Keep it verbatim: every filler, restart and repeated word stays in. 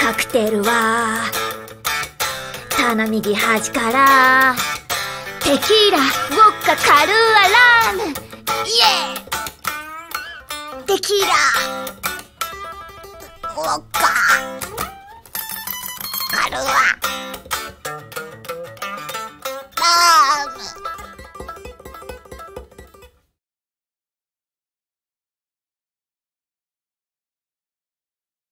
カクテルは棚右端からテキーラ、ウォッカ、カルーア、ラーム、イエーテキーラ、ウォッカ、カルーア、ラーム。